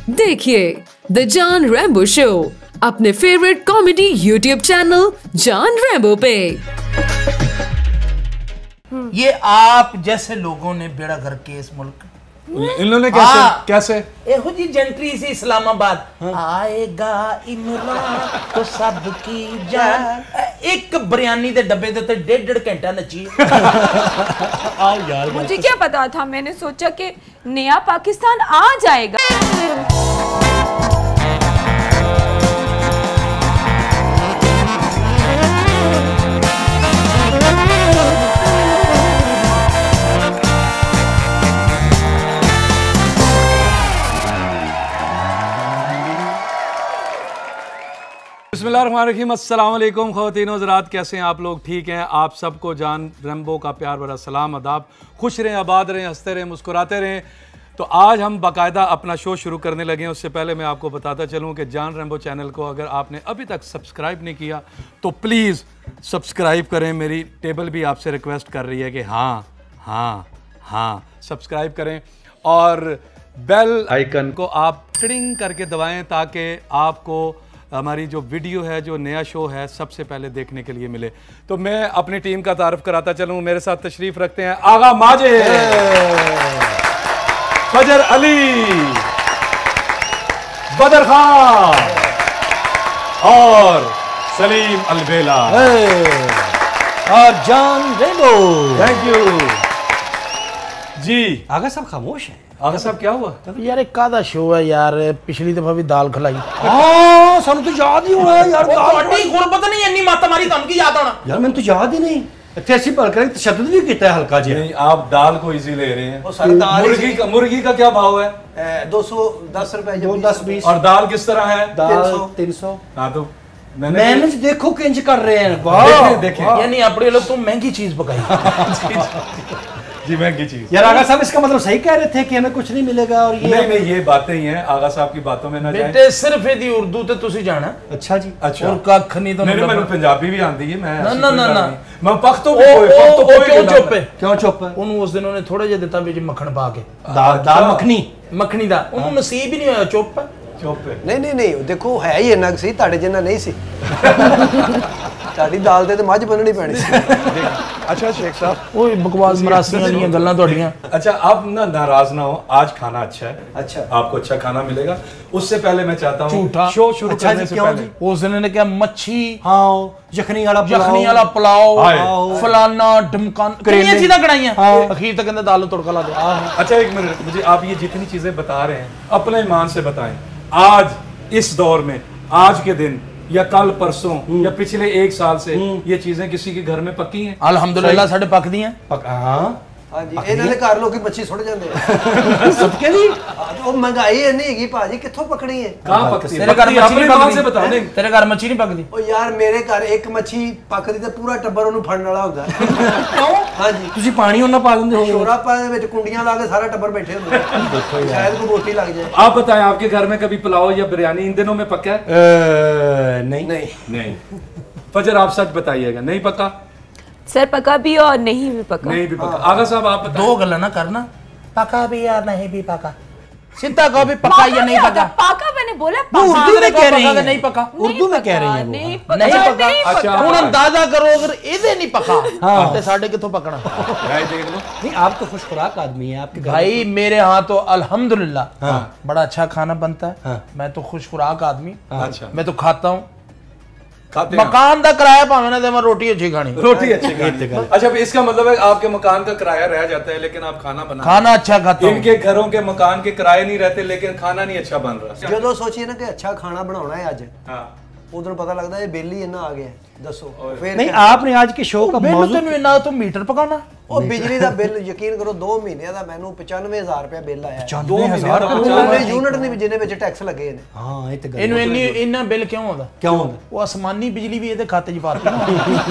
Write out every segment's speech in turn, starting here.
देखिए the Jaan Rambo show अपने favourite comedy YouTube channel Jaan Rambo पे। ये आप जैसे लोगों ने बेड़ा गर्क के इस मुल्क इन्होंने कैसे एहो जी जेंट्री से इस्लामाबाद आएगा इमरान तो सबकी जान एक बिरयानी दे डब्बे दे उत्ते 1.5 घंटा नची। यार मुझे क्या पता था, मैंने सोचा कि नया पाकिस्तान आ जाएगा। बिस्मिल्लाहिर्रहमानिर्रहीम, अस्सलाम वालेकुम ख़वातीन व हज़रात, कैसे हैं आप लोग? ठीक हैं? आप सबको जान रैम्बो का प्यार भरा सलाम आदाब। खुश रहें, आबाद रहें, हंसते रहें, मुस्कुराते रहें। तो आज हम बाकायदा अपना शो शुरू करने लगे हैं। उससे पहले मैं आपको बताता चलूं कि जान रैम्बो चैनल को अगर आपने अभी तक सब्सक्राइब नहीं किया तो प्लीज़ सब्सक्राइब करें। मेरी टेबल भी आपसे रिक्वेस्ट कर रही है कि हाँ सब्सक्राइब करें और बेल आइकन को आप टिंग करके दबाएं ताकि आपको हमारी जो वीडियो है, जो नया शो है, सबसे पहले देखने के लिए मिले। तो मैं अपनी टीम का तारुफ कराता चलूं। मेरे साथ तशरीफ रखते हैं आगा माजिद, फजर अली, बदर खान और सलीम अलबेला और जान रैम्बो। थैंक यू जी। आगा साहब खामोश हैं। आगा साहब क्या हुआ? यार एक कादा शो है यार, पिछली दफा भी दाल खिलाई। हाँ सानू तो याद ही होना यार। ਤੁਹਾਡੀ ਗੁਰਬਤ ਨਹੀਂ ਇੰਨੀ ਮੱਤ ਮਾਰੀ, ਤੁਹਾਨੂੰ ਕੀ ਯਾਦ ਆਉਣਾ यार मैंने तो याद ही नहीं। इतने ਅਸੀਂ भल कर तशद्दुद भी किया है हल्का जी। नहीं, आप दाल को इजी ले रहे हैं। मुर्गी का क्या भाव है? 210 रुपए, 210-20। और दाल किस तरह है? दाल 300। हाँ तो मैंने देखो किंज कर रहे हैं। वाह देखें यानी अपने लोग तुम महंगी चीज पकाई। जी महंगी चीज। यार आगा साहब इसका मतलब सही कह रहे थे कि हमें कुछ नहीं मिलेगा और ये नहीं ये बातें ही हैं। आगा साहब की बातों में ना जाएं। बेटे सिर्फ ਇਹਦੀ ਉਰਦੂ ਤੇ ਤੁਸੀਂ ਜਾਣਾ। अच्छा जी। अच्छा और ਕੱਖ ਨਹੀਂ ਤੁਹਾਨੂੰ। नहीं ਮੈਨੂੰ पंजाबी भी आती है। मैं ना मैं पख्तो भी क्यों चुप है? क्यों चुप है? ਉਹਨੂੰ ਉਸ ਦਿਨ ਉਹਨੇ ਥੋੜਾ ਜਿਹਾ ਦਿੱਤਾ ਵਿੱਚ ਮੱਖਣ ਪਾ ਕੇ। दाल ਮੱਖਣੀ ਦਾ ਉਹਨੂੰ ਨਸੀਬ ਹੀ ਨਹੀਂ ਹੋਇਆ। ਚੁੱਪ नहीं देखो है ही इन्ना सी, ਤੁਹਾਡੇ ਜਿੰਨਾ नहीं सी। ਤੁਹਾਡੀ ਦਾਲ ਤੇ ਮੱਝ ਬੰਨਣੀ ਪੈਣੀ ਸੀ। अच्छा शेख साहब ओए बकवास मरासी वाली गल्लां ਤੁਹਾਡੀਆਂ। अच्छा आप ना नाराज ना हो, आज खाना अच्छा है। अच्छा आपको अच्छा खाना मिलेगा। उससे पहले मैं चाहता हूँ झूठा शो शुरू अच्छा करने से पहले उस दिन ने क्या मच्छी, हाँ यखनी वाला पुलाव फलाना ढमकान कितनी चीजें कढ़ाइयां। अखीर तक कहंदे दाल तड़का ला दो। अच्छा एक मिनट, मुझे आप ये जितनी चीजें बता रहे हैं अपने ईमान से बताएं। आज इस दौर में, आज के दिन या कल परसों या पिछले 1 साल से ये चीजें किसी के घर में पकी हैं? अल्हम्दुलिल्लाह साडे पकदी हैं। हाँ जी, ਇਹਨਾਂ ਦੇ ਘਰ ਲੋਕੀ ਮੱਛੀ ਸੁੱਟ ਜਾਂਦੇ ਆ। सबके लिए ਉਹ ਮਹਿੰਗਾਈ ਇੰਨੀ ਹੈਗੀ ਭਾਜੀ, ਕਿੱਥੋਂ ਪਕਣੀ ਹੈ? कहाँ पकती है? तेरे घर मच्छी नहीं ईमान से पकदी? बता दें। तेरे घर मच्छी नहीं पकदी? ਉਹ ਯਾਰ ਮੇਰੇ ਘਰ ਇੱਕ ਮੱਛੀ ਪੱਕਦੀ ਤੇ ਪੂਰਾ ਟੱਬਰ ਉਹਨੂੰ ਫੜਨ ਵਾਲਾ ਹੁੰਦਾ। क्यों? ਹਾਂ ਜੀ, ਤੁਸੀਂ ਪਾਣੀ ਉਹਨਾਂ ਪਾ ਦਿੰਦੇ ਹੋ। ਸ਼ੋਰਾ ਪਾ ਦੇ ਵਿੱਚ ਕੁੰਡੀਆਂ ਲਾ ਕੇ ਸਾਰਾ ਟੱਬਰ ਬੈਠੇ ਹੁੰਦੇ। ਸ਼ਾਇਦ ਕੋਈ ਬੋਟੀ ਲੱਗ ਜਾਏ। आप बताएं आपके घर में कभी पुलाव या बिरयानी इन दिनों में पका है? नहीं नहीं। फजर आप सच बताइएगा, नहीं पका? सर पका भी और नहीं भी पका। नहीं भी पका। आगा साहब आप बताएं। 2 गल्ला ना करना, पका भी या नहीं भी पका। सीधा कहो भी पका या नहीं पका। पका मैंने बोला उर्दू में कह रही है। नहीं पका। उर्दू में कह रही है। नहीं अच्छा ਹੁਣ अंदाजा करो अगर ਇਹਦੇ नहीं पका ਤੇ ਸਾਡੇ ਕਿੱਥੋਂ ਪਕਣਾ। देख लो। नहीं आप तो खुश खुराक आदमी है। आपके भाई मेरे यहाँ तो अल्हम्दुलिल्लाह बड़ा अच्छा खाना बनता है। मैं तो खुश खुराक आदमी। अच्छा मैं तो खाता हूँ। खाते मकान का किराया भावे ना दे, मैं रोटी अच्छी खानी। रोटी अच्छी खानी। अच्छा इसका मतलब है आपके मकान का किराया रह जाता है लेकिन आप खाना बना। खाना अच्छा खाता हूँ। इनके घरों के मकान के किराए नहीं रहते लेकिन खाना नहीं अच्छा बन रहा। ਜਦੋਂ ਸੋਚੀਏ ਨਾ ਕਿ ਅੱਛਾ ਖਾਣਾ ਬਣਾਉਣਾ ਹੈ ਅੱਜ, हाँ ਉਦੋਂ ਪਤਾ ਲੱਗਦਾ ਇਹ ਬਿੱਲ ਹੀ ਇੰਨਾ ਆ ਗਿਆ। ਦੱਸੋ ਫਿਰ नहीं आपने आज के शो का ਮੈਨੂੰ मौजूद ਤੈਨੂੰ ਇੰਨਾ ਤੂੰ ਮੀਟਰ ਪਕਾਉਣਾ। ਉਹ ਬਿਜਲੀ ਦਾ ਬਿੱਲ ਯਕੀਨ ਕਰੋ 2 ਮਹੀਨਿਆਂ ਦਾ ਮੈਨੂੰ 95,000 ਰੁਪਏ ਬਿੱਲ ਆਇਆ। 95,000 ਯੂਨਿਟ ਨਹੀਂ ਜਿਹਨੇ ਵਿੱਚ ਟੈਕਸ ਲੱਗੇ ਨੇ। हाँ ये तो ਇਹਨੂੰ ਇੰਨਾ ਬਿੱਲ ਕਿਉਂ ਆਉਂਦਾ? क्यों होगा? ਉਹ ਅਸਮਾਨੀ ਬਿਜਲੀ ਵੀ ਇਹਦੇ ਖਾਤੇ 'ਚ ਪਾਤੀ ਨਾ।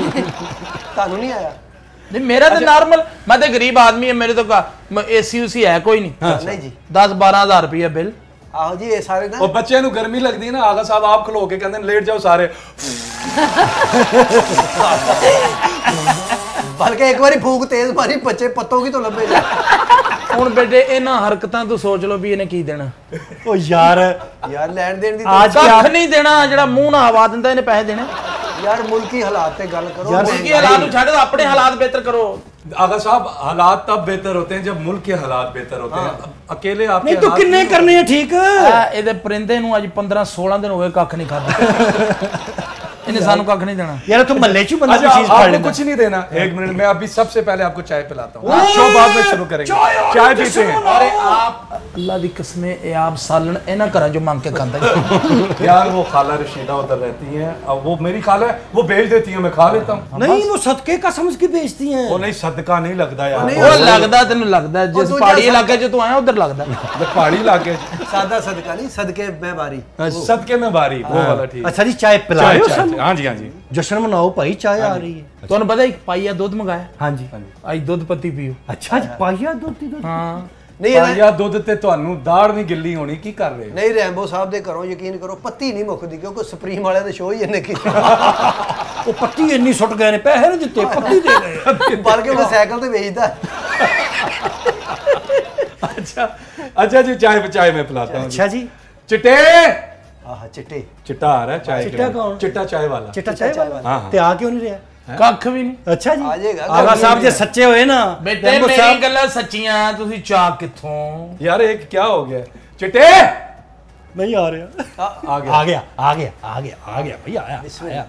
ਤੁਹਾਨੂੰ ਨਹੀਂ ਆਇਆ? नहीं मेरा तो नॉर्मल, मैं तो गरीब आदमी है, मेरे तो एसी उसी है कोई नहीं। नहीं जी 10-12 हज़ार रुपया बिल। ਆਹੋ ਜੀ ਇਹ ਸਾਰੇ ਨਾ और बच्चे ਨੂੰ गर्मी लगती है ना, आगा साहब आप खलो के कहते हैं लेट जाओ सारे। ਬਲਕਿ ਇੱਕ ਵਾਰੀ ਫੂਕ ਤੇਜ਼ ਮਾਰੀ ਬੱਚੇ ਪੱਤੋਂ ਕੀ ਤੋਂ ਲੱਭੇ ਜਾ। ਹੁਣ ਬੇਟੇ ਇਹਨਾਂ ਹਰਕਤਾਂ ਤੋਂ ਸੋਚ ਲਓ ਵੀ ਇਹਨੇ ਕੀ ਦੇਣਾ। ਉਹ ਯਾਰ ਲੈਣ ਦੇਣ ਦੀ ਕੱਖ ਨਹੀਂ ਦੇਣਾ, ਜਿਹੜਾ ਮੂੰਹ ਨਾਲ ਹਵਾ ਦਿੰਦਾ ਇਹਨੇ ਪੈਸੇ ਦੇਣੇ। यार मुल्की हालात पे गल करो, मुल्की हालात छाड़ दो, अपने हालात बेहतर करो। आगा साहब हालात तब बेहतर होते हैं जब मुल्क के हालात बेहतर होते हैं। अकेले आप नहीं तो किन्ने करने हैं ठीक। ਇਹਦੇ ਪਰਿੰਦੇ ਨੂੰ ਅੱਜ 15-16 दिन हो गए ਕੱਖ ਨਹੀਂ ਖਾਦਾ। इन्हें सानू कख नहीं देना यार। तुम मल्ले चू बंदा चीज आपको कुछ नहीं देना। एक मिनट में अभी सबसे पहले आपको चाय पिलाता हूँ। शो बाद में शुरू करेंगे। चाय पीते हैं। अरे आप अल्लाह दी कसम है आप सालन इना घरां जो मांग के खांदा यार वो खाला रशीदा उधर रहती हैं, अब वो मेरी खाला है, वो भेज देती है, मैं खा लेता हूँ। नहीं वो सदके का समझ के बेचती हैं। वो नहीं सदका नहीं लगता यार। वो लगदा तेनू लगदा जिस पहाड़ी इलाके च तू आया उधर लगदा। पहाड़ी इलाके सादा सदका नहीं, सदके में बारी। सदके में बारी वो वाला ठीक। अच्छा जी चाय पिला रहे हो? हाँ जी हाँ जी। जश्न मनाओ भाई, चाय आ रही है। तुहानू पता है पाइया दूध मंगाया? हाँ जी। आज दूध पत्ती पियो। अच्छा जी पाइया दूध दी दूध। हाँ नहीं पाइया दूध ते ਤੁਹਾਨੂੰ ਦਾੜ ਨਹੀਂ ਗਿੱਲੀ ਹੋਣੀ, ਕੀ ਕਰ ਰਹੇ? नहीं रैम्बो साहब दे घरों यकीन करो पत्ती नहीं मुकदी, क्योंकि सुप्रीम वाले ने शो ही इन्ने की। वो पत्ती इन्नी सुट गए ने, पैसे नहीं दिते, पत्ती दे गए। बल्कि मैं साइकिल ते बेचदा। अच्छा अच्छा जी चाय में पिलाता हूँ। अच्छा जी। चिट्टे आहा चिट्टे चिट्टा आ रहा है चाय। चिट्टा कौन? चिट्टा चाय वाला। चिट्टा चाय वाला। हाँ ते आ क्यों नहीं रहा? ਕੱਖ ਵੀ ਨਹੀਂ। अच्छा जी। आ जाएगा। आगा साहब जे सच्चे होए ना ਬੇਟੇ रैम्बो ਮੇਰੀ साहब। ਗੱਲਾਂ ਸੱਚੀਆਂ, ਤੁਸੀਂ ਚਾਹ ਕਿੱਥੋਂ? यार एक क्या हो गया? चिट्टे नहीं आ रहा। आ गया आ गया आ गया आ गया आ गया भैया आया आया।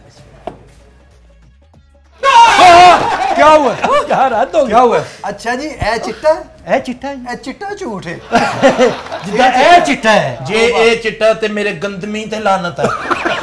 क्या हुआ? क्या रात हो क्या हुआ? अच्छा जी ए चिट्टा ए चिट्टा है ए चिट्टा झूठ है। जिदा ए चिट्टा है। ਜੇ ਇਹ ਚਿੱਟਾ ਤੇ ਮੇਰੇ ਗੰਦਮੀ ਤੇ ਲਾਨਤ ਹੈ।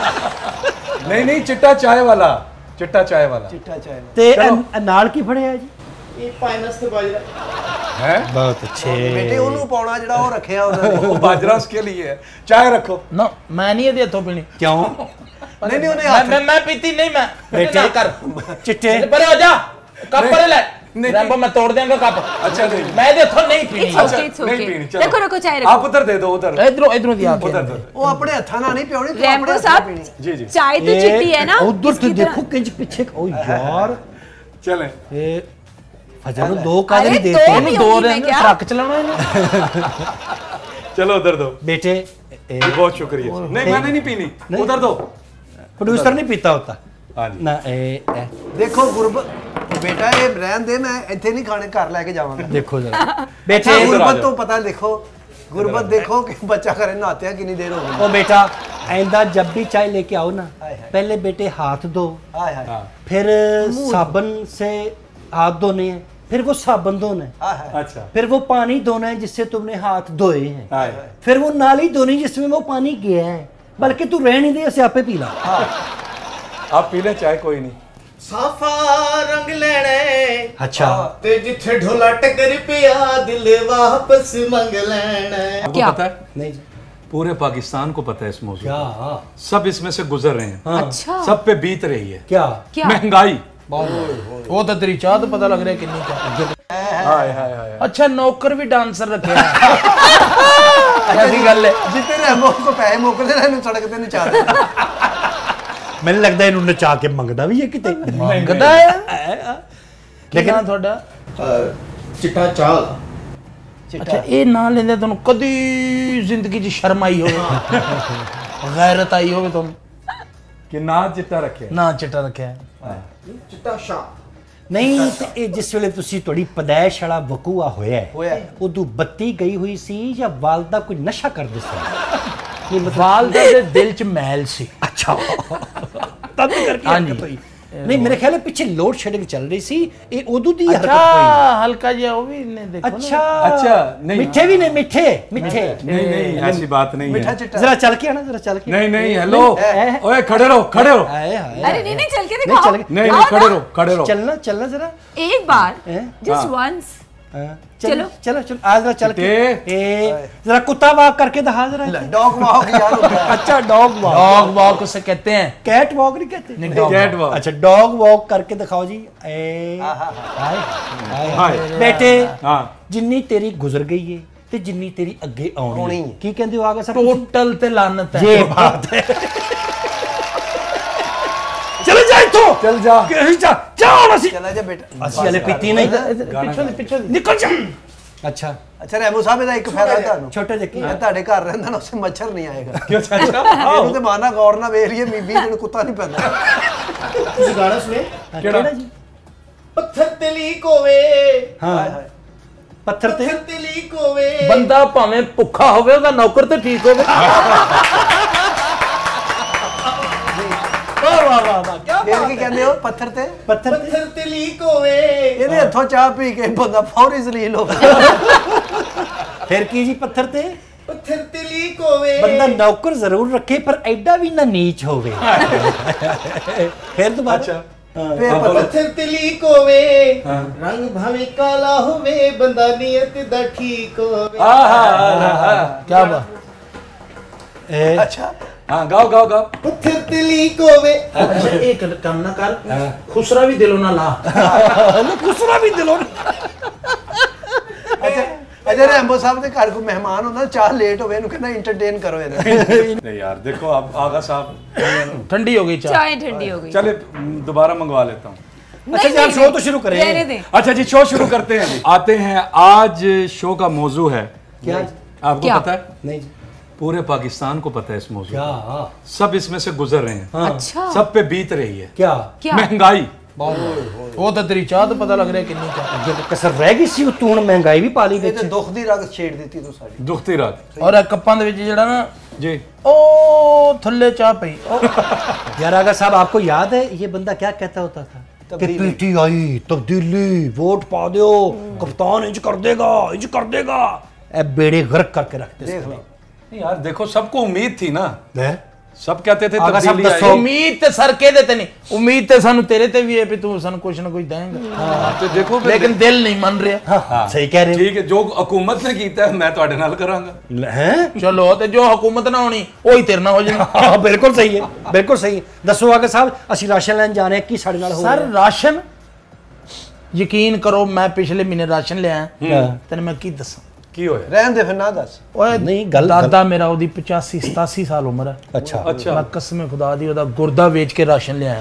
नहीं नहीं चिट्टा चाय वाला। चिट्टा चाय वाला चिट्टा चाय ते नाल की फड़े है जी? ਇਹ ਪਾਇਨਸ ਤੇ ਬਾਜਰਾ है। बहुत अच्छे। बेटे ਉਹਨੂੰ ਪਾਉਣਾ ਜਿਹੜਾ ਉਹ ਰੱਖਿਆ ਉਹਨਾਂ ਨੇ। वो बाजरा उसके लिए है। चाय रखो। ਨਾ ਮੈਂ ਨਹੀਂ ਇਹਦੇ ਹੱਥੋਂ ਪੀਣੀ। क्यों? नहीं नहीं उन्हें मैं पीती नहीं। मैं बेटे कर चिट्टे परे हो जा, कप परे ले। नहीं। रैम्बो मैं तोड़ देंगा कप। अच्छा नहीं मैं ਇਹਦੇ ਹੱਥੋਂ ਨਹੀਂ ਪੀਣੀ। It's okay, it's नहीं okay. पीनी, चलो। रखो रखो चाय रखो। आप उधर दे दो, उधर ਇਧਰੋਂ ਦੀ ਆ ਕੇ उधर दो। ਉਹ ਆਪਣੇ ਹੱਥਾਂ ਨਾਲ ਨਹੀਂ ਪਿਉਣੀ, ਤੂੰ रैम्बो ਆਪਣੇ ਹੱਥਾਂ ਨਾਲ साहब ਪੀਣੀ। जी जी चाय तो चिट्टी है ना उधर तो इसकी तरह- देखो किंच पीछे। ओ यार चले। ये फजर को दो कागज अरे देते दो हैं भी ਦੋ होगी ਰਹਿ मैं क्या? ट्रक चलाना है। चलो उधर दो। बेटे। बहुत शुक्रिया। नहीं मैंने नहीं पीनी, उधर दो। प्रोड्यूसर नहीं पीता होता हाँ जी। ना ए ਦੇਖੋ ਗੁਰਬਤ ਬੇਟਾ ਇਹ ਰਹਿਣ ਦੇ, ਮੈਂ ਇੱਥੇ ਨਹੀਂ ਖਾਣੇ ਘਰ ਲੈ ਕੇ ਜਾਵਾਂਗਾ। देखो जरा अच्छा बेटे। गुरबत तो पता देखो, गुरबत देखो कि बच्चा करे नहाते कितनी देर हो गई। ओ बेटा आइंदा जब भी चाय लेके आओ ना, हाय हाय। पहले बेटे हाथ धो, हाय हाय फिर साबुन से हाथ धोने हैं, फिर वो साबुन धोना है, हाय हाय। अच्छा फिर वो पानी धोना है जिससे तुमने हाथ धोए हैं, हाय। फिर वो नाली धोनी जिसमें वो पानी गया है। बल्कि तू रहने दे, ऐसे आपे पी ला। आप पी लें चाय, कोई नहीं। साफा रंग लेने अच्छा ते जिथे ढोला टकर पिया दिल वापस मंग लेना। आपको क्या? पता है? नहीं जी। पूरे पाकिस्तान को पता है इस मौजूद क्या? को। सब इसमें से गुजर रहे हैं। अच्छा सब पे बीत रही है क्या? क्या? महंगाई। ਉਹ ਤਾਂ ਤੇਰੀ ਚਾਹ ਤੋਂ ਪਤਾ ਲੱਗ ਰਿਹਾ ਕਿੰਨੀ ਚਾਹ। हाय हाय हाय। ਅੱਛਾ ਨੌਕਰ ਵੀ ਡਾਂਸਰ ਰੱਖਿਆ ਐਸੀ ਗੱਲ ਹੈ। जितने रैम्बो को पैसे मुकदे ना इन्हें सड़क ते नचा दे। मैंने लगता है इन्होंने नचा के मंगदा भी है किते। ਮੰਗਦਾ ਹੈ ਲੇਕਿਨ ਤੁਹਾਡਾ चिट्टा चाल ਅੱਛਾ ਇਹ ਨਾਂ ਲੈਂਦੇ ਤੁਹਾਨੂੰ ਕਦੀ ਜ਼ਿੰਦਗੀ 'ਚ ਸ਼ਰਮ ਆਈ ਹੋਵੇ, ਗੈਰਤ ਆਈ ਹੋਵੇ ਤੁਹਾਨੂੰ? कि ना चिट्टा रखे। ਨਾਂ ਚਿੱਟਾ ਰੱਖਿਆ। चिट्टा शाह नहीं ते ਇਹ ਜਿਸ ਵੇਲੇ ਤੁਸੀਂ ਤੁਹਾਡੀ ਪਦਾਇਸ਼ ਵਾਲਾ ਵਕੂਆ ਹੋਇਆ ਹੋਇਆ ਹੈ, ਉਦੋਂ ਬੱਤੀ ਗਈ ਹੋਈ ਸੀ ਜਾਂ ਵਾਲਦਾ ਕੋਈ ਨਸ਼ਾ ਕਰਦੇ ਸੀ? ਵਾਲਦਾ ਦੇ ਦਿਲ 'ਚ ਮੈਲ ਸੀ। अच्छा तब करके हाँ हरकत जी। हुई। नहीं मेरे ख्याल है पीछे लोड शेडिंग चल रही सी, ये उदू दी हरकत ਅੱਛਾ हुई। ਹਲਕਾ ਜਿਹਾ ਉਹ ਵੀ ਨੇ ਦੇਖੋ ਨਾ। अच्छा अच्छा नहीं मीठे भी नहीं, मीठे मीठे। नहीं नहीं ऐसी बात नहीं मीठा है। चिट्टा जरा चल के आना, जरा चल के। नहीं नहीं हेलो, नहीं, ओए खड़े रहो खड़े रहो। हाय हाय। अरे नहीं नहीं चल के नहीं दिखाओ। चल के। नहीं आओ नहीं खड़े ना। रहो खड़े रहो। चलना चलना जरा। एक बार हैं? जस्ट हाँ। वंस। हाँ, चलो। चलो चलो आज जरा चल के। चिट्टे। ए जरा कुत्ता वॉक करके दिखा जरा। डॉग वॉक यार हो गया। अच्छा डॉग वॉक। डॉग वॉक उसे कहते हैं। कैट वॉक नहीं कहते? नहीं, dog कैट वॉक। अच्छा डॉग वॉक करके दिखाओ जी। ए हाय हाय हाय। बेटे हाँ जिन्नी तेरी गुजर गई है ते जिन्नी तेरी अगे आउणी आउणी है। है। की कहंदे हो आगे सर? टोटल ते लानत है। ये बात है। चले जा इथों। चल जा जाओ ਅਸੀਂ चला जा बेटा ਅਸੀਂ ਹਲੇ ਪੀਤੀ ਨਹੀਂ ਪਿੱਛੋਂ ਨਿਕਲ ਜਾ ਅੱਛਾ ਅੱਛਾ ਰੈਂਬੋ ਸਾਹਿਬ ਇਹਦਾ ਇੱਕ ਫਾਇਦਾ ਤੁਹਾਨੂੰ ਛੋਟੇ ਜਿਹੇ ਕੀ ਮੈਂ ਤੁਹਾਡੇ ਘਰ ਰਹਿੰਦਾ ਨਾ ਉਸੇ ਮੱਛਰ ਨਹੀਂ ਆਏਗਾ क्यों चाचा ਇਹਨੂੰ ਤੇ ਮਾਨਾ ਗੌਰ ਨਾਲ ਵੇਖ ਲਈਏ 20 ਦਿਨ ਕੁੱਤਾ ਨਹੀਂ ਪੈਂਦਾ ਤੁਸੀਂ ਗਾਣਾ ਸੁਣੇ ਕਿਹੜਾ ਜੀ ਪੱਥਰ ਤੇ ਲੀਕ ਹੋਵੇ ਹਾਂ ਪੱਥਰ ਤੇ ਪੱਥਰ ਤੇ ਲੀਕ ਹੋਵੇ ਬੰਦਾ ਭਾਵੇਂ ਭੁੱਖਾ ਹੋਵੇ ਉਹਦਾ ਨੌਕਰ ਤੇ ਠੀਕ ਹੋਵੇ ਵਾਹ ਵਾਹ ਵਾਹ ਵਾਹ ਕੀ ਇਹ ਕੀ ਕਹਿੰਦੇ ਹੋ ਪੱਥਰ ਤੇ ਪੱਥਰ ਤੇ ਪੱਥਰ ਤੇ ਲੀਕ ਹੋਵੇ ਇਹਦੇ ਹੱਥੋਂ ਚਾਹ ਪੀ ਕੇ ਬੰਦਾ ਫੌਰੀ ਜ਼ਲੀਲ ਹੋ ਫਿਰ ਕੀ ਜੀ ਪੱਥਰ ਤੇ ਪੱਥਰ ਤੇ ਲੀਕ ਹੋਵੇ ਬੰਦਾ ਨੌਕਰ ਜ਼ਰੂਰ ਰੱਖੇ ਪਰ ਐਡਾ ਵੀ ਨਾ ਨੀਚ ਹੋਵੇ ਫਿਰ ਦੁਬਾਰਾ अच्छा ਪੱਥਰ ਤੇ ਲੀਕ ਹੋਵੇ ਰੰਗ ਭਾਵੇਂ ਕਾਲਾ ਹੋਵੇ ਬੰਦਾ ਨੀਅਤ ਦਾ ਠੀਕ ਹੋਵੇ ਕੀ ਬਾਤ ਅੱਛਾ हाँ गाओ गाओ गाओ ਪੱਥਰ ਤੇ ਲੀਕ ਹੋਵੇ ਅੱਛਾ ਇੱਕ ਕੰਮ ਨਾ ਕਰ ਖੁਸਰਾ ਵੀ ਦਿਲੋਂ ਨਾ ਲਾ ਖੁਸਰਾ ਵੀ ਦਿਲੋਂ ਅਜੇ ਰੈਂਬੋ ਸਾਹਿਬ ਦੇ ਘਰ ਕੋਈ ਮਹਿਮਾਨ ਹੁੰਦਾ ਚਾਹ ਲੇਟ ਹੋਵੇ ਇਹਨੂੰ ਕਹਿੰਦਾ ਇੰਟਰਟੇਨ ਕਰੋ ਇਹਦਾ नहीं यार देखो आप आगा साहब ठंडी हो गई चाय चाय ठंडी हो गई चले दोबारा मंगवा लेता हूँ अच्छा जी आप शो तो शुरू करें रहने दें। अच्छा जी शो शुरू करते हैं जी आते हैं आज शो का मौजू है क्या आपको क्या? पता है नहीं जी पूरे पाकिस्तान को पता है इस मौजू क्या का। सब इसमें से गुजर रहे हैं अच्छा सब पे बीत रही है क्या क्या महंगाई ਉਹ ਤਾਂ ਤੇਰੀ ਚਾਹ ਤੋਂ ਪਤਾ ਲੱਗ ਰਿਹਾ ਕਿੰਨੀ ਚਾਹ जो कसर रह गई सी तू ਹੁਣ ਮਹਿੰਗਾਈ ਵੀ ਪਾ ਲਈ ਇਹ ਤੇ ਵਿੱਚ ਦੁੱਖ ਦੀ ਰਗ ਛੇੜ ਦਿੱਤੀ ਤੂੰ ਸਾਡੀ दुखती रात ਔਰ ਇਹ ਕੱਪਾਂ ਦੇ ਵਿੱਚ ਜਿਹੜਾ ਨਾ जी ਉਹ ਥੱਲੇ ਚਾਹ ਪਈ यार आगा साहब आपको याद है ये बंदा क्या कहता होता था कि तब्दीली। पीटीआई तब्दीली वोट पा दो कप्तान इंज कर देगा ए बेड़े गर्क करके रखते देख लो नहीं यार देखो सबको उम्मीद थी ना हैं सब कहते थे आगा साहब तब्दीली दसो। आएगी। ਉਮੀਦ ਤੇ ਸਰ ਕਿਹਦੇ ਤੇ ਨਹੀਂ ਉਮੀਦ ਤੇ ਸਾਨੂੰ ਤੇਰੇ ਤੇ ਵੀ ਹੈ ਵੀ ਤੂੰ ਸਾਨੂੰ ਕੁਝ ਨਾ ਕੁਝ ਦੇਂਗਾ हाँ, तो देखो फिर ਲੇਕਿਨ ਦਿਲ ਨਹੀਂ ਮੰਨ ਰਿਹਾ हाँ सही कह रहे ठीक है जो हुकूमत ने कीता है मैं ਤੁਹਾਡੇ ਨਾਲ ਕਰਾਂਗਾ हो हैं ਚਲੋ ਤੇ ਜੋ ਹਕੂਮਤ ਨਾ ਹੋਣੀ ਉਹੀ ਤੇਰੇ ਨਾਲ ਹੋ ਜਾਣੀ हाँ बिल्कुल सही है बिल्कुल सही है दसो आगा साहब ਅਸੀਂ ਰਾਸ਼ਨ ਲੈਣ ਜਾਣੇ ਕੀ ਸਾਡੇ ਨਾਲ ਹੋ ਸਰ ਰਾਸ਼ਨ ਯਕੀਨ ਕਰੋ ਮੈਂ ਪਿਛਲੇ ਮਹੀਨੇ ਰਾਸ਼ਨ ਲਿਆ ਰਿਹਾ ਤੈਨੂੰ ਮੈਂ ਕੀ ਦੱਸਾਂ ਕੀ ਹੋਇਆ ਰਹਿਣ ਦੇ ਫਿਰ ਨਾ ਦੱਸ ਓਏ ਨਹੀਂ, ਗੱਲ- ਦਾਦਾ ਮੇਰਾ ਉਹਦੀ 85 87 ਸਾਲ ਉਮਰ ਹੈ अच्छा अच्छा ਮੈਂ ਕਸਮੇ ਖੁਦਾ ਦੀ ਉਹਦਾ ਗੁਰਦਾ ਵੇਚ ਕੇ ਰਾਸ਼ਨ ਲਿਆਇਆ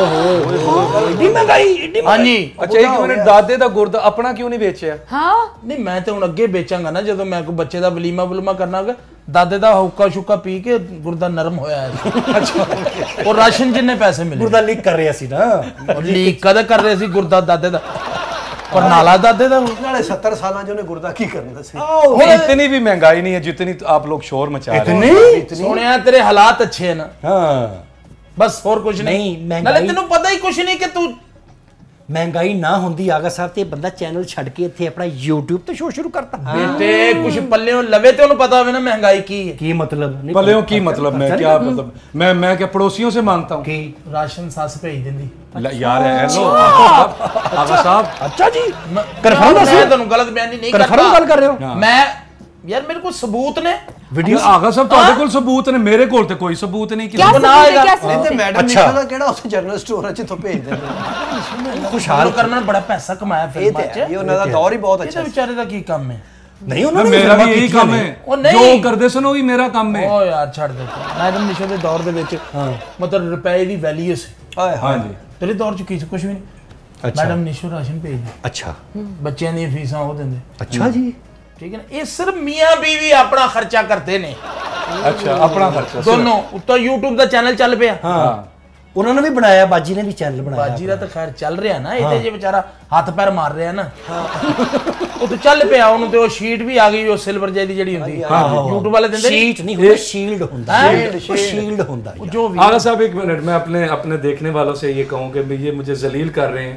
ਏਡੀ ਮਹਿੰਗਾਈ ਹਾਂਜੀ ਅੱਛਾ ਇੱਕ ਮਿੰਟ ਦਾਦੇ ਦਾ ਗੁਰਦਾ ਆਪਣਾ ਕਿਉਂ ਨਹੀਂ ਵੇਚਿਆ हाँ ਨਹੀਂ ਮੈਂ ਤੇ ਹੁਣ ਅੱਗੇ ਵੇਚਾਂਗਾ ਨਾ ਜਦੋਂ ਮੈਂ ਕੋਈ ਬੱਚੇ ਦਾ ਵਲੀਮਾ ਕਰਨਾ ਹੋਗਾ ਦਾਦੇ ਦਾ ਹੁੱਕਾ ਸ਼ੁੱਕਾ ਪੀ ਕੇ ਗੁਰਦਾ ਨਰਮ ਹੋਇਆ ਹੈ ਅੱਛਾ ਉਹ ਰਾਸ਼ਨ ਜਿੰਨੇ ਪੈਸੇ ਮਿਲੇ ਗੁਰਦਾ ਲੀਕ ਕਰ ਰਿਹਾ ਸੀ ਨਾ ਲੀਕ ਕਦ ਕਰ ਰਹੇ ਸੀ ਗੁਰਦਾ ਦਾਦੇ ਦਾ ਪਰ ਨਾਲਾ ਦਾਦੇ ਦਾ ਨਾਲੇ 70 ਸਾਲਾਂ 'ਚ ਉਹਨੇ ਗੁਰਦਾ ਕੀ ਕਰਨਾ ਸੀ नहीं, इतनी भी महंगाई नहीं है जितनी तो आप लोग शोर मचा रहे हैं इतनी ਸੁਣਿਆ ਤੇਰੇ ਹਾਲਾਤ ਅੱਛੇ ਹਨ हाँ ਬਸ ਹੋਰ ਕੁਝ ਨਹੀਂ ਨਹੀਂ, ਮਹਿੰਗਾਈ- ਨਾਲੇ ਤੈਨੂੰ ਪਤਾ ਹੀ ਕੁਝ ਨਹੀਂ ਕਿ ਤੂੰ ਮਹਿੰਗਾਈ ਨਾ ਹੁੰਦੀ ਆਗਾ ਸਾਹਿਬ ਤੇ ਬੰਦਾ ਚੈਨਲ ਛੱਡ ਕੇ ਇੱਥੇ ਆਪਣਾ YouTube ਤੇ ਸ਼ੋਅ ਸ਼ੁਰੂ ਕਰਤਾ ਬੇਟੇ ਕੁਝ ਪੱਲਿਓਂ ਲਵੇ ਤੇ ਉਹਨੂੰ ਪਤਾ ਹੋਵੇ ਨਾ ਮਹਿੰਗਾਈ ਕੀ ਹੈ ਕੀ ਮਤਲਬ ਨਹੀਂ पलेयों की मतलब मैं क्या मतलब मैं क्या पड़ोसियों से मांगता हूँ ਕੀ ਰਾਸ਼ਨ ਸੱਸ ਭੇਜ ਦਿੰਦੀ यार हेलो आगा साहब ਅੱਛਾ ਜੀ ਮੈਂ ਕਨਫਰਮ ਦੱਸਿਓ ਤੁਹਾਨੂੰ ਗਲਤ ਬਿਆਨੀ ਨਹੀਂ ਕਨਫਰਮ ਗੱਲ ਕਰ ਰਹੇ ਹੋ ਮੈਂ ਯਾਰ ਮੇਰੇ ਕੋਲ ਸਬੂਤ ਨੇ ਵੀਡੀਓ आगा साहब ਤੁਹਾਡੇ ਕੋਲ ਸਬੂਤ ਨੇ ਮੇਰੇ ਕੋਲ ਤੇ ਕੋਈ ਸਬੂਤ ਨਹੀਂ क्या ਕਿਸੇ सबूत ना है, आएगा। क्या ਨਹੀਂ सबूत ਤੇ है? ਮੈਡਮ ਅੱਛਾ। ਨਿਸ਼ਾ ਦਾ ਕਿਹੜਾ ਉੱਥੇ ਜਨਰਲ ਸਟੋਰ ਹੈ ਜਿੱਥੋਂ ਭੇਜ ਦਿੰਦੇ ਖੁਸ਼ਹਾਲ ਕਰਨਾ ਬੜਾ ਪੈਸਾ ਕਮਾਇਆ ਇਹ ਫਿਲਮਾਂ ਤੇ 'ਚ ਹੈ, ਇਹ ਉਹਨਾਂ ਦਾ ਦੌਰ ਹੀ ਬਹੁਤ ਇਹ ਅੱਛਾ ਤਾਂ ਸੀ ਵਿਚਾਰੇ ਦਾ ਕੀ ਕੰਮ ਹੈ ਨਹੀਂ ਉਹਨਾਂ ਨੇ ਮੇਰਾ ਫਿਲਮਾਂ ਵੀ ਇਹੀ ਕੀਤੀਆਂ ਕੰਮ ਨੇ। ਹੈ ਉਹ ਨਹੀਂ। ਜੋ ਕਰਦੇ ਸਨ ਉਹ ਵੀ ਮੇਰਾ ਕੰਮ ਹੈ ਓ ਯਾਰ ਛੱਡ ਦੇ ਮੈਡਮ ਨਿਸ਼ਾ ਦੇ ਦੌਰ ਦੇ ਵਿੱਚ ਮਤਲਬ ਰੁਪਏ ਦੀ ਵੈਲਿਊ ਸੀ ਹਾਏ ਹਾਏ ਹਾਂਜੀ ਤੇਰੇ ਦੌਰ 'ਚ ਕੁਝ ਵੀ ਨਹੀਂ ਅੱਛਾ ਮੈਡਮ ਨਿਸ਼ਾ ਰਾਸ਼ਨ ਭੇਜਦੀ ਅੱਛਾ ਬੱਚਿਆਂ ਦੀਆਂ ਫੀਸਾਂ ਉਹ ਦਿੰਦੇ ਅੱਛਾ ਜੀ ਠੀਕ ਹੈ ਨਾ ਇਹ ਸਿਰਫ ਮੀਆਂ ਬੀਵੀ ਆਪਣਾ ਖਰਚਾ ਕਰਦੇ ਨੇ अच्छा अपना खर्चा ਦੋਨੋਂ ਉੱਤੋਂ YouTube ਦਾ ਚੈਨਲ ਚੱਲ ਪਿਆ ਹਾਂ ਉਹਨਾਂ ਨੇ ਵੀ ਬਣਾਇਆ ਬਾਜੀ ਨੇ ਵੀ ਚੈਨਲ ਬਣਾਇਆ ਬਾਜੀ ਦਾ ਤਾਂ ਖੈਰ ਚੱਲ ਰਿਹਾ ਨਾ ਇਹ ਤੇ ਜੇ ਵਿਚਾਰਾ ਹੱਥ ਪੈਰ ਮਾਰ ਰਿਹਾ ਨਾ ਉਹ ਤਾਂ ਚੱਲ ਪਿਆ ਉਹਨੂੰ ਤੇ ਉਹ ਸ਼ੀਟ ਵੀ ਆ ਗਈ ਉਹ ਸਿਲਵਰ ਜੈ ਦੀ ਜਿਹੜੀ ਹੁੰਦੀ YouTube ਵਾਲੇ ਦਿੰਦੇ ਨੀ? ਸ਼ੀਟ ਨਹੀਂ ਹੁੰਦਾ ਸ਼ੀਲਡ ਹੁੰਦਾ हाँ? ਸ਼ੀਲਡ ਹੁੰਦਾ ਉਹ ਜੋ ਵੀ आगा साहब एक मिनट मैं अपने अपने देखने वालों से ये कहूँ कि ये मुझे जलील कर रहे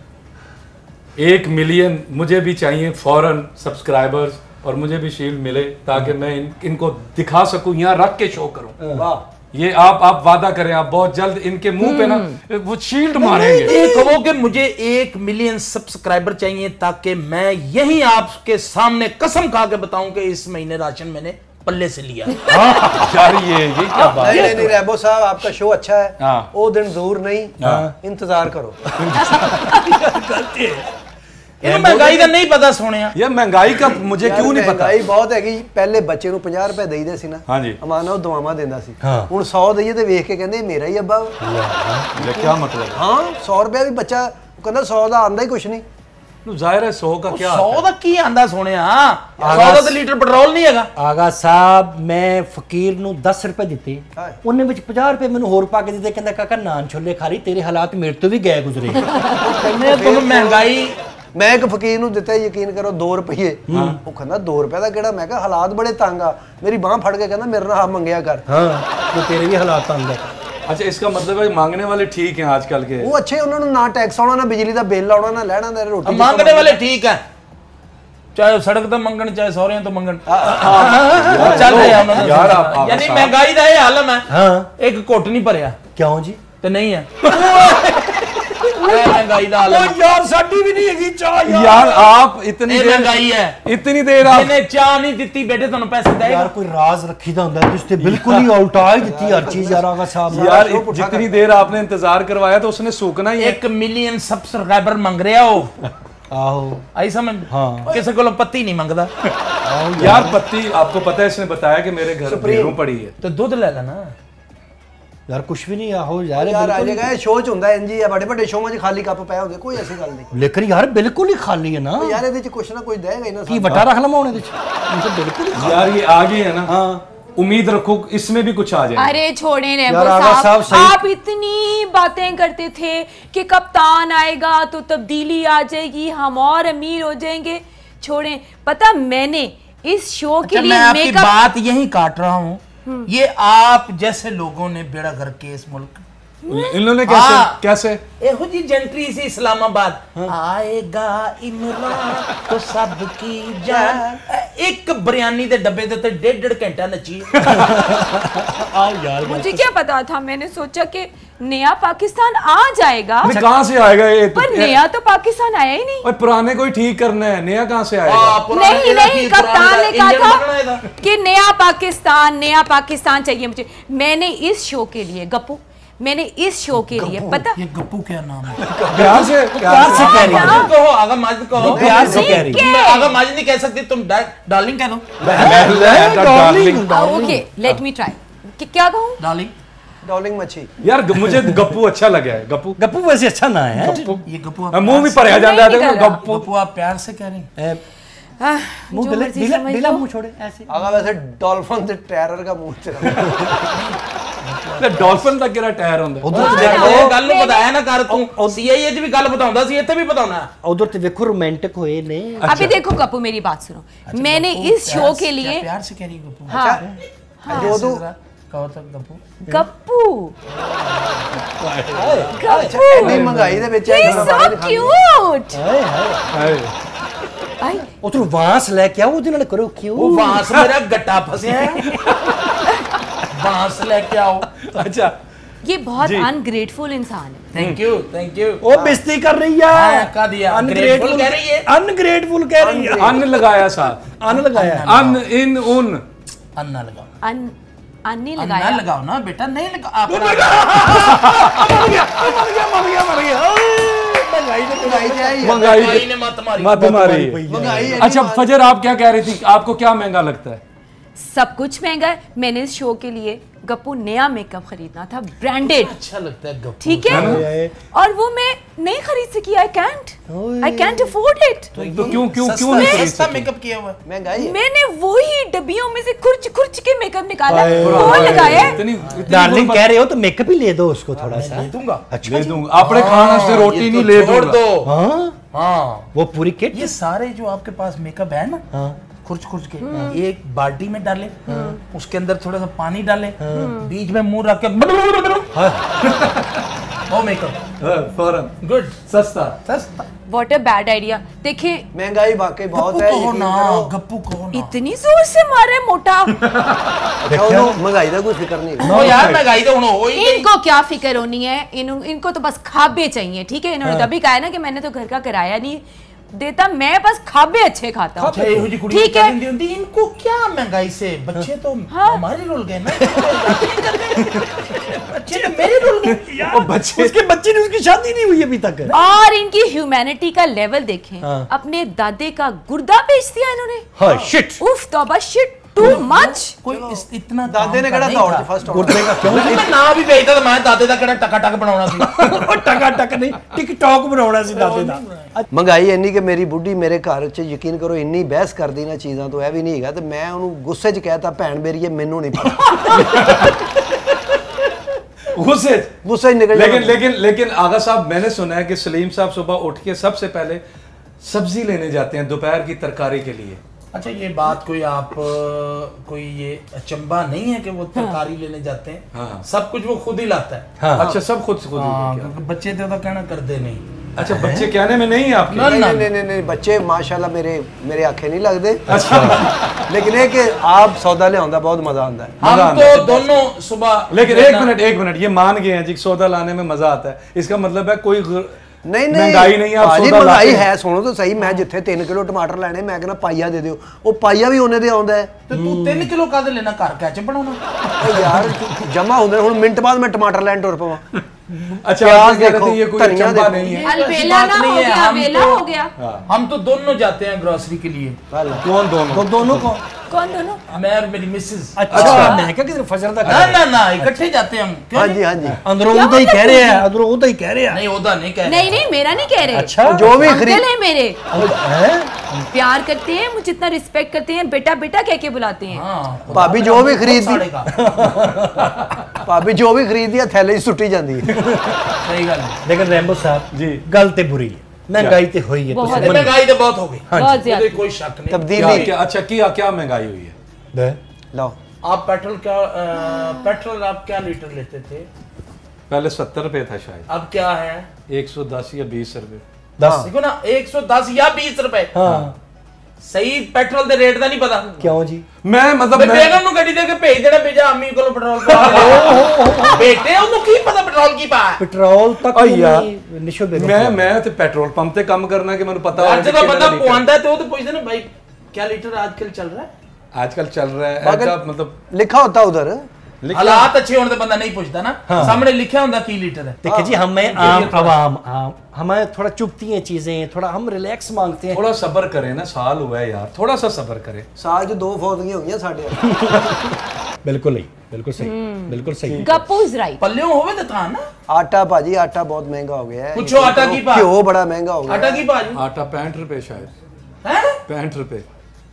हैं 1 मिलियन मुझे भी चाहिए फौरन सब्सक्राइबर्स और मुझे भी शील्ड मिले ताकि मैं इनको दिखा सकूं यहाँ रख के शो करूं ਵਾਹ ये आप वादा करें आप बहुत जल्द इनके मुंह पे ना वो शील्ड मारेंगे ये कहो कि मुझे 1 मिलियन सब्सक्राइबर चाहिए ताकि मैं यही आपके सामने कसम खा के बताऊं कि इस महीने राशन मैंने पल्ले से लिया यार ये क्या बात नहीं नहीं रैबो साहब आपका शो अच्छा है हाँ। वो दिन दूर नहीं इंतजार करो महंगाई का नहीं पता सोने ये महंगाई का मुझे क्यों नहीं पता। महंगाई बहुत हैगी। पहले बच्चे ਨੂੰ 50 ਰੁਪਏ ਦੇਈਦੇ ਸੀ ਨਾ, ਅਮਾਨਾ ਉਹ ਦਵਾਵਾਂ ਦਿੰਦਾ ਸੀ। ਹੁਣ 100 ਦਈਏ ਤੇ ਵੇਖ ਕੇ ਕਹਿੰਦੇ ਮੇਰਾ ਹੀ ਅੱਬਾ। ਇਹ ਕੀ ਮਤਲਬ? ਹਾਂ 100 ਰੁਪਏ ਵੀ ਬੱਚਾ ਕਹਿੰਦਾ 100 ਦਾ ਆਂਦਾ ਹੀ ਕੁਛ ਨਹੀਂ। ਜ਼ਾਹਿਰ ਹੈ 100 का क्या? 100 ਦਾ ਕੀ ਆਂਦਾ ਸੋਹਣਿਆ? 100 ਦਾ ਤਾਂ ਲੀਟਰ ਪੈਟਰੋਲ ਨਹੀਂ ਹੈਗਾ। ਆਗਾ ਸਾਹਿਬ ਮੈਂ ਫਕੀਰ ਨੂੰ 10 ਰੁਪਏ ਦਿੱਤੇ, ਉਹਨੇ ਵਿੱਚ 50 ਰੁਪਏ ਮੈਨੂੰ ਹੋਰ ਪਾ ਕੇ ਦਿੱਤੇ। ਕਹਿੰਦਾ ਕਾਕਾ ਨਾਨ ਛੋਲੇ ਖਾ ਲਈ, ਤੇਰੇ ਹਾਲਾਤ ਮੇਰੇ ਤੋਂ ਵੀ ਗਏ ਗੁਜ਼ਰੇ। ਕਹਿੰਦੇ ਤੁਹਾਨੂੰ ਮਹਿੰਗਾਈ। ਮੈਂ ਇੱਕ ਫਕੀਰ ਨੂੰ ਦਿੱਤਾ, ਯਕੀਨ ਕਰੋ 2 ਰੁਪਏ। ਉਹ ਕਹਿੰਦਾ 2 ਰੁਪਏ ਦਾ ਕਿਹੜਾ? ਮੈਂ ਕਿਹਾ ਹਾਲਾਤ ਬੜੇ ਤੰਗ ਆ। ਮੇਰੀ ਬਾਹ ਫੜ ਕੇ ਕਹਿੰਦਾ ਮੇਰੇ ਨਾਲ ਹਾਂ ਮੰਗਿਆ ਕਰ। ਹਾਂ ਤੇ ਤੇਰੇ ਵੀ ਹਾਲਾਤ ਤੰਗ ਹੈ। अच्छा इसका मतलब है मांगने वाले ठीक हैं आजकल के। वो अच्छे, उन्होंने ना टैक्स आना, ना बिजली का बिल आना, ना लेना ना रोटी। मांगने वाले ठीक है, चाहे सड़क तो मंगन चाहे सौरियां तो मंगन। चल रहे हैं यार आप। यानी महंगाई का ये हालम है। एक घुट नहीं भरिया। क्यों जी? तो नहीं है महंगाई का हालम। यार साडी भी नहीं हैगी चाह यार आप इतनी देर महंगाई है, इतनी देर आप मैंने चाह नहीं ਦਿੱਤੀ बेटे ਤੁਹਾਨੂੰ पैसे देगा। यार कोई राज रखीदा ਹੁੰਦਾ है, तुझे बिल्कुल ही उल्टा ही ਦਿੱਤੀ हर चीज। यार आगा साहब यार जितनी देर आपने इंतजार करवाया तो उसने सूखना ही है। 1 मिलियन सब्सक्राइबर मांग रहा हो। आहो आई समझ। किसी को पत्ती नहीं मांगता यार। पत्ती आपको पता है, इसने बताया कि मेरे घर भेड़ों पड़ी है तो दूध ले लेना यार। कुछ भी नहीं आहो यार यार आ जाएगा। शो च ਹੁੰਦਾ ਇੰਜ ਹੀ ਆ, ਬੜੇ ਵੱਡੇ ਸ਼ੋਆਂ 'ਚ ਖਾਲੀ ਕੱਪ ਪਏ ਹੁੰਦੇ, ਕੋਈ ਐਸੀ ਗੱਲ ਨਹੀਂ। लेकिन यार बिल्कुल ही खाली है ना यार ਇਹਦੇ 'ਚ ਕੁਛ ਨਾ ਕੁਛ ਦੇਗਾ ਹੀ ਨਾ। की वटा रख लमा होने तो बिल्कुल ही यार ये आगे है ना। हाँ उम्मीद रखो इसमें भी कुछ आ जाए। अरे छोड़े रैम्बो साहब, आप इतनी बातें करते थे कि कप्तान आएगा तो तब्दीली आ जाएगी, हम और अमीर हो जाएंगे। छोड़ें, पता मैंने इस शो के लिए मैं आपकी बात यही काट रहा हूँ। ये आप जैसे लोगों ने बेड़ा गर्क के इस मुल्क। इन्होंने कैसे कैसे एहो जी जेंट्री से इस्लामाबाद आएगा इमरान तो सबकी जान। एक बिरयानी दे डब्बे दे उत्ते 1.5 घंटा नची। यार मुझे क्या पता था, मैंने सोचा कि नया पाकिस्तान आ जाएगा। कहाँ से आएगा ये? पर नया तो पाकिस्तान आया ही नहीं। और पुराने को ही ठीक करना है, नया कहाँ से आएगा? नहीं नहीं, कप्तान ने कहा था कि नया पाकिस्तान चाहिए मुझे। मैंने इस शो के लिए गप्पू, मैंने इस शो के लिए पता। ये गप्पू क्या नाम है? प्यार से कह रही है। कहो आगा माजिद कहो। प्यार से कह रही है। मैं आगा माजिद नहीं कह सकती, तुम डार्लिंग कह दो। Okay let me try. क्या कहूँ? डार्लिंग। डॉलिंग मच्छी। यार मुझे गप्पू अच्छा लगा है। गप्पू गप्पू वैसे अच्छा ना है। ये गप्पू मुंह भी भरया जाता है। गप्पू गप्पू आप प्यार से कह रहे हैं। मुंह ढीला मुंह छोड़े ऐसे। आगा वैसे डॉल्फिन से टेरर का मुंह ਤੇ ਡਾਲਫਿਨ ਦਾ ਕਿਹੜਾ ਟਾਇਰ ਹੁੰਦਾ? ਉਹ ਗੱਲ ਨੂੰ ਬਤਾਇਆ ਨਾ ਕਰ ਤੂੰ। ਸੀਆਈਏ 'ਚ ਵੀ ਗੱਲ ਬਤਾਉਂਦਾ ਸੀ, ਇੱਥੇ ਵੀ ਬਤਾਉਣਾ। उधर तो देखो रोमांटिक हुए ने। अभी देखो गप्पू मेरी बात सुनो। मैंने इस शो के लिए प्यार से कह रही गप्पू। हाँ जो तू कहो तक गप्पू गप्पू नहीं महंगाई दे विच so cute। उधर वांस लेके आओ, उधर नाल करो क्यों? वो वांस मेरा गट्टा फंसया है। वांस लेके आओ। अच्छा ये बहुत अनग्रेटफुल इंसान है। Thank you thank you. ओ बेइज्जती कर रही है। का दिया अनग्रेटफुल कह रही है। अनग्रेटफुल कह रही है। अन लगाया साहब, अन लगाया। अन इन उन अन्ना लगाओ। अन्नी अन्ना लगाया। लगाओ ना बेटा, नहीं लगा। महंगाई ने मत मारी। मत मारी। अच्छा फजर आप क्या कह रही थी? आपको क्या महंगा लगता है? सब कुछ महंगा है। मैंने इस शो के लिए गप्पू नया मेकअप खरीदना था, ब्रांडेड। अच्छा लगता है गप्पू, ठीक है, और वो मैं नहीं खरीद सकी। I can't afford it. तो क्यों नहीं सस्ता मेकअप किया हुआ है? महंगाई। मैंने वही डब्बियों में से खुर्च के मेकअप निकाला, वो लगाया। डार्लिंग कह रहे हो तो मेकअप ही ले दो उसको थोड़ा सा। दूंगा। अच्छा ले दूंगा। अपने खाना से रोटी नहीं ले छोड़ दो। हाँ वो पूरी किट। ये सारे जो आपके पास मेकअप है ना, खुर्च के एक बाल्टी में डाले, उसके अंदर थोड़ा सा पानी डाले, बीच में मुंह रख के वो मेकअप फौरन गुड, सस्ता। What a bad idea. देखिए महंगाई वाकई बहुत है। कहो ना गप्पू कहो ना। इतनी जोर से मारे मोटा। महंगाई का कोई फिक्र नहीं। ओ यार महंगाई तो हो ही गई। इनको क्या फिक्र होनी है? इनको तो बस खाबे चाहिए। ठीक है, इन्होंने तभी कहा है ना कि मैंने तो घर का किराया नहीं देता, मैं बस खाबे अच्छे खाता हूँ। ठीक है, इनको क्या महंगाई से, बच्चे तो हमारे रुल गए ना, बच्चे तो मेरे रुल गए। उसके बच्चे ने, उसकी शादी नहीं हुई अभी तक। और इनकी ह्यूमैनिटी का लेवल देखें, अपने दादे का गुर्दा बेच दिया इन्होंने। हाँ, शिट। उफ तौबा, शिट, टू मच। कोई इतना दादे ने कड़ा दौड़ फर्स्ट गुर्दे का क्यों? मैं ना भी बेचता तो मैं दादे दा कड़ा टका टक बनाउणा सी। ਉਹ ਟਕਾ ਟਕ ਨਹੀਂ, ਟਿਕਟੌਕ ਬਣਾਉਣਾ ਸੀ ਦਾਦੇ ਦਾ। ਮਹਿੰਗਾਈ ਇੰਨੀ ਕਿ ਮੇਰੀ ਬੁੱਢੀ ਮੇਰੇ ਘਰ 'ਚ ਯਕੀਨ ਕਰੋ ਇੰਨੀ ਬਹਿਸ ਕਰਦੀ ਨਾ ਚੀਜ਼ਾਂ ਤੋਂ, ਇਹ ਵੀ ਨਹੀਂ ਹੈਗਾ ਤੇ ਮੈਂ ਉਹਨੂੰ ਗੁੱਸੇ 'ਚ ਕਹਿਤਾ ਭੈਣ ਮੇਰੀ ਇਹ ਮੈਨੂੰ ਨਹੀਂ ਪਤਾ। गुस्से निकल। लेकिन आगा साहब, मैंने सुना है कि सलीम साहब सुबह उठ के सबसे पहले सब्जी लेने जाते हैं दोपहर की तरकारी के लिए। अच्छा, ये बात कोई ये अचंबा नहीं है कि वो तरकारी लेने जाते हैं? हाँ। सब कुछ वो खुद ही लाता है। हाँ। अच्छा, सब खुद से खुद क्योंकि बच्चे तो कहना करते नहीं। अच्छा, बच्चे कहने में नहीं है आपके? नहीं, बच्चे माशाल्लाह मेरे आंखें नहीं लगते। अच्छा। लेकिन ये कि आप सौदा ले आंदा बहुत मजा आता है। हम तो दोनों सुबह। लेकिन एक मिनट ये मान गए हैं जी, सौदा लाने में मजा आता है, इसका मतलब है कोई नहीं महंगाई नहीं है, आप सौदा महंगाई है। सुनो तो सही, मैं जिथे 3 किलो टमाटर लेने, मैं कहना पाइया दे दियो, वो पाइया भी उन्हें दे आंदा है। तो तू 3 किलो कादे लेना, घर कैचअप बनाना यार जमा होंदे, हुण मिनट बाद मैं टमाटर लेन टुर पवां। अच्छा, आप कह रहे थे ये कोई अचंभा नहीं है। अलबेला ना हो गया, अलबेला हो गया। हम तो दोनों जाते हैं ग्रोसरी के लिए। कौन दोनों? कौन दोनों? मैं और मेरी मिसेस। अच्छा, मैं क्या किधर फजर तक? ना इकट्ठे जाते हैं हम। हाँ जी अंदरों उदा ही कह रहे हैं, अंदरों उदा ही कह रहे हैं। नहीं, उदा नहीं कह रहे। नहीं, मेरा नहीं कह रहे। अच्छा, जो भी खरीद है मेरे प्यार करते हैं, मुझे इतना रिस्पेक्ट करते हैं, बेटा बेटा कह के बुलाते हैं। भाभी जो भी खरीदती, भाभी जो भी खरीदती है थैले सुट्टी जाती है। सही गल। लेकिन रैम्बो साहब जी, गल ते बुरी है, महंगाई ते हुई है, महंगाई तो बहुत हो गई, बहुत ज्यादा, कोई शक नहीं। तब्दीली। अच्छा, क्या महंगाई हुई है? लो, आप पेट्रोल आप क्या लीटर लेते थे? पहले 70 रुपए था शायद, अब क्या है? 110 या 20 रुपए। देखो ना, 110 या 20 रुपए। हाँ, सही पेट्रोल दे रेट दा नहीं पता। क्यों जी? मैं मतलब बेगम नु गड्डी दे के भेज देना, भेजा अम्मी को पेट्रोल पा बेटे ਉਹਨੂੰ ਕੀ ਪਤਾ ਪੈਟਰੋਲ ਕੀ ਪਾ पेट्रोल तक निशो बेगम मैं ਤੇ पेट्रोल पंप ਤੇ ਕੰਮ ਕਰਨਾ कि ਮੈਨੂੰ पता है। ਜਦੋਂ ਬੰਦਾ ਪਵਾਉਂਦਾ ਤੇ ਉਹ ਤੇ ਪੁੱਛਦੇ ਨੇ भाई क्या लीटर आजकल चल रहा है? आजकल चल रहा है ऐसा, मतलब लिखा होता उधर, हालात अच्छे होने तो बंदा नहीं पूछता ना। सामने लिखा होता की लीटर है। देखिए जी, हमें आम आवाम हमें थोड़ा चुभती हैं चीजें, थोड़ा हम रिलैक्स मांगते हैं। थोड़ा सब्र करें ना, साल हुआ है यार, थोड़ा सा सब्र करें। साल जो 2 फौतगियां हो गई साडे। बिल्कुल नहीं, बिल्कुल सही, बिल्कुल सही। Gappu is right. पल्लियों होवे तो था ना। आटा भाजी, आटा बहुत महंगा हो गया है। पूछो आटा की बात। घिओ बड़ा महंगा हो गया। आटा की बात। आटा 65 रुपए शायद है, 65 रुपए।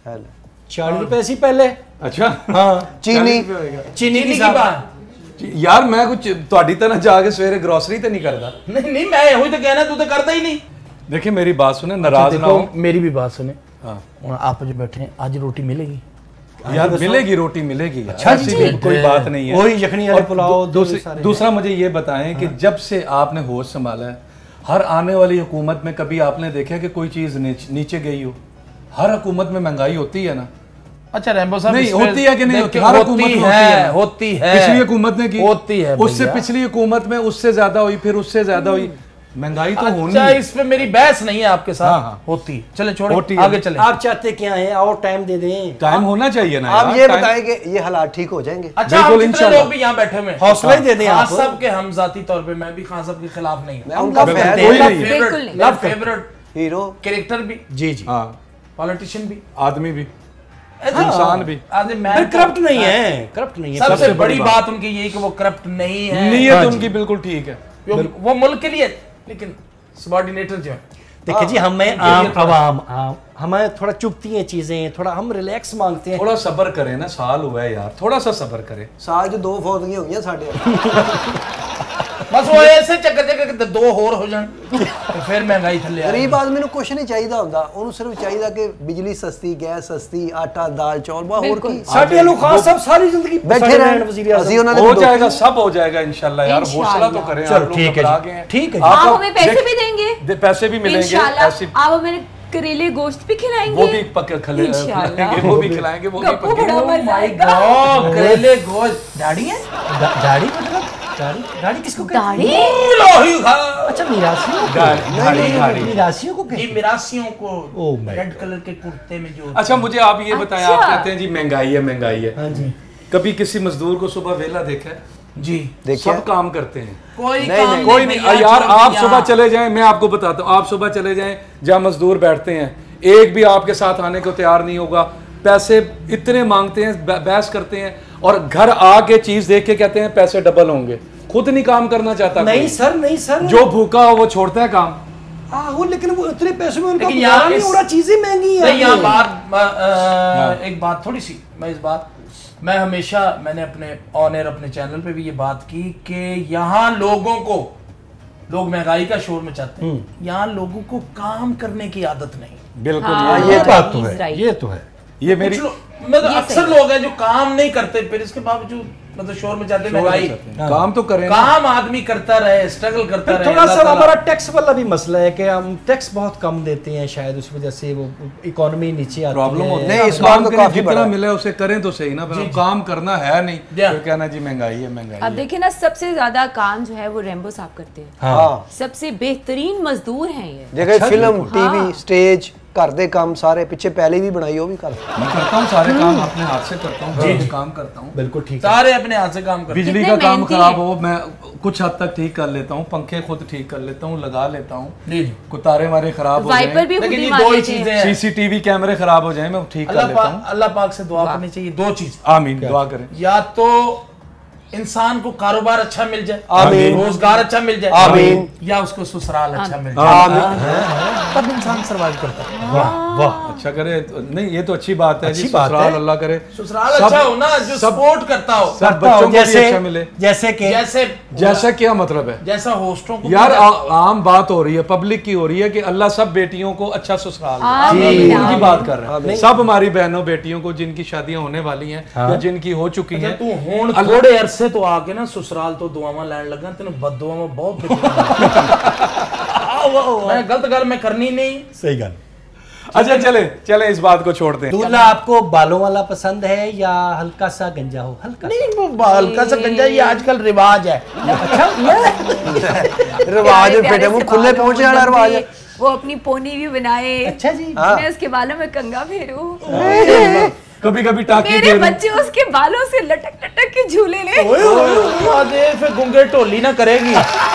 40 रुपए सी पहले। अच्छा, हाँ। चीनी की बात यार, मैं कुछ ਤੁਹਾਡੀ तरह जाके सवेरे ग्रोसरी तो नहीं करता। नहीं, मैं यही तो कहना, तू तो करता ही नहीं। देखिए मेरी बात सुने, नाराज ना हो। मेरी भी बात सुने। हाँ, आप जो बैठे हैं, आज रोटी मिलेगी? यार मिलेगी, रोटी मिलेगी यार, अच्छा ऐसी भी कोई बात नहीं है। वही यखनी वाले पुलाव। दूसरा मुझे ये बताएं कि जब से आपने होश संभाला है, हर आने वाली हुकूमत में कभी आपने देखा कि कोई चीज नीचे गई हो? हर हुकूमत में महंगाई होती है ना? अच्छा रैम्बो साहब, नहीं होती है कि नहीं होती? हर हुकूमत में होती है। पिछली हुकूमत ने की, होती है। उससे पिछली हुकूमत में उससे ज्यादा हुई, फिर उससे ज्यादा हुई। महंगाई तो होनी। अच्छा, इस पे मेरी बहस नहीं है आपके साथ। हाँ। होती। चले छोड़ो, आगे चले। आप चाहते क्या है? और टाइम दे दें। टाइम होना चाहिए ना। आप ये बताएं कि ये हालात ठीक हो जाएंगे। अच्छा, आप कितने लोग भी यहाँ बैठे हुए, हौसला ही दे दें आप सब के। हम जाती तौर पे मैं भी खान साहब के खिलाफ नहीं हूँ। उनका फेवरेट हीरो कैरेक्टर भी। जी जी। हाँ, पॉलिटिशियन भी, आदमी भी, इंसान भी। करप्ट नहीं है, करप्ट नहीं है। सबसे बड़ी बात उनकी यही कि वो करप्ट नहीं है। नीयत उनकी बिल्कुल ठीक है, वो मुल्क के लिए, लेकिन सबॉर्डिनेटर जो है। देखिए जी, हमें आम आवाम हमें थोड़ा चुभती हैं चीजें, थोड़ा हम रिलैक्स मांगते हैं। थोड़ा सब्र करें ना, साल हुआ है यार, थोड़ा सा सब्र करें। साल जो 2 फौतगियां हो गई साडे। बस वो ऐसे चक्कर 2 होर हो जान तो फिर महंगाई थल्ले आ। गरीब आदमी ਨੂੰ ਕੁਛ ਨਹੀਂ ਚਾਹੀਦਾ ਹੁੰਦਾ, ਉਹਨੂੰ ਸਿਰਫ ਚਾਹੀਦਾ ਕਿ ਬਿਜਲੀ ਸਸਤੀ, ਗੈਸ ਸਸਤੀ, ਆਟਾ ਦਾਲ ਚੌਲ, ਬਾ ਹੋਰ ਕੀ। ਸਾਡੇ ਲੋਕ ਖਾਸ सब सारी जिंदगी बैठे रहन वजीर आज़म। हो जाएगा, सब हो जाएगा इंशाल्लाह यार, हौसला तो करें। चलो ठीक है, ठीक है। आप हमें पैसे भी देंगे, पैसे भी मिलेंगे ऐसे। आप हमें करेले गोश्त भी खिलाएंगे, वो भी खिलाएंगे, वो भी खिलाएंगे, वो भी करेले गोश्त। दाढ़ी है, दाढ़ी मतलब गाड़ी किसको कहते हैं? अच्छा मिरासियों को कहते हैं। मिरासियों को ओह माय रेड कलर के कुर्ते में जो। अच्छा मुझे आप ये बताएं, आप कहते हैं जी महंगाई है महंगाई है। हाँ जी। कभी किसी मजदूर को सुबह वेला देखा है? जी सब काम करते हैं, कोई नहीं यार। आप सुबह चले जाएं, मैं आपको बताता हूँ, आप सुबह चले जाएं जहाँ मजदूर बैठते हैं, एक भी आपके साथ आने को तैयार नहीं होगा, पैसे इतने मांगते हैं, बहस करते हैं, और घर आके चीज देख के कहते हैं पैसे डबल होंगे। खुद नहीं काम करना चाहता। नहीं सर, जो भूखा हो वो छोड़ता है काम। वो लेकिन वो इतने पैसे में उनका गुजारा नहीं हो रहा, चीजें महंगी हैं। यहाँ बात एक बात थोड़ी सी, मैं हमेशा मैंने अपने चैनल पे भी ये बात की कि यहाँ लोग महंगाई का शोर मचाते हैं, यहाँ लोगों को काम करने की आदत नहीं। बिल्कुल ये बात तो है, ये तो है। ये मेरी मतलब अक्सर लोग हैं जो काम नहीं करते, फिर इसके बावजूद मतलब शोर मचाते महंगाई। काम तो करें, काम आदमी करता रहे, स्ट्रगल करता रहे। थोड़ा सा हमारा टैक्स वाला भी मसला है कि हम टैक्स बहुत कम देते हैं, शायद उस वजह से वो इकोनॉमी नीचे आती प्रॉब्लम है। होती है। नहीं, इस बार तो काफी जितना मिले उसे करें तो सही ना, पर काम करना है नहीं तो कहना जी महंगाई है महंगाई। अब देखिए ना, सबसे ज्यादा काम जो है वो रैम्बो साहब करते हैं। हाँ सबसे बेहतरीन मजदूर हैं ये। देखो फिल्म टीवी स्टेज घर दे काम सारे पिछे पहले भी बनाई, वो भी करता मैं करता हूँ, सारे काम अपने हाथ से करता हूँ, जी काम करता हूँ। बिल्कुल ठीक है, सारे अपने हाथ से काम करते हैं। बिजली का काम खराब हो मैं कुछ हद तक ठीक कर लेता हूँ, पंखे खुद ठीक कर लेता हूँ, लगा लेता हूँ, कुछ तारे मारे खराब हो वाइपर भी खुद ही मार लेते हैं। सीसीटीवी कैमरे खराब हो जाए मैं ठीक कर लेता हूँ। अल्लाह पाक से दुआ करनी चाहिए, दो चीज। आमीन, दुआ करें। या तो इंसान को कारोबार अच्छा मिल जाए, आमीन, रोजगार अच्छा मिल जाए, आमीन, या उसको ससुराल अच्छा मिल जाए, तब इंसान सर्वाइव करता है। वाह अच्छा करे। नहीं ये तो अच्छी बात है, अच्छी ससुराल अल्लाह करे, ससुराल अच्छा हो ना, जो सपोर्ट करता हो, सब बच्चों को भी अच्छा मिले। जैसे क्या मतलब है? जैसा होस्टों को यार आम बात हो रही है, पब्लिक की हो रही है कि अल्लाह सब बेटियों को अच्छा ससुराल उनकी बात कर रहे हैं, सब हमारी बहनों बेटियों को जिनकी शादियां होने वाली हैं या जिनकी हो चुकी हैं। तू हुण थोड़े अरसे तो आके ना ससुराल तो दुआवां लैन लगा, तेन बददुआवां बहुत मैं गलत गल मैं करनी नहीं। सही गल। अच्छा चले इस बात को छोड़ते हैं। दूल्हा आपको बालों वाला पसंद है या हल्का सा गंजा हो? नहीं, वो हल्का सा गंजा ये आजकल रिवाज है। अच्छा रिवाज है, फिर वो खुले पहुंचे वाला रिवाज है। वो अपनी पोनी भी बनाए। अच्छा जी, मैं उसके बालों में कंगा फेरूं, कभी टाके मेरे बच्चे उसके बालों से लटक के झूले ले। फिर गुंगे ढोली ना करेगी।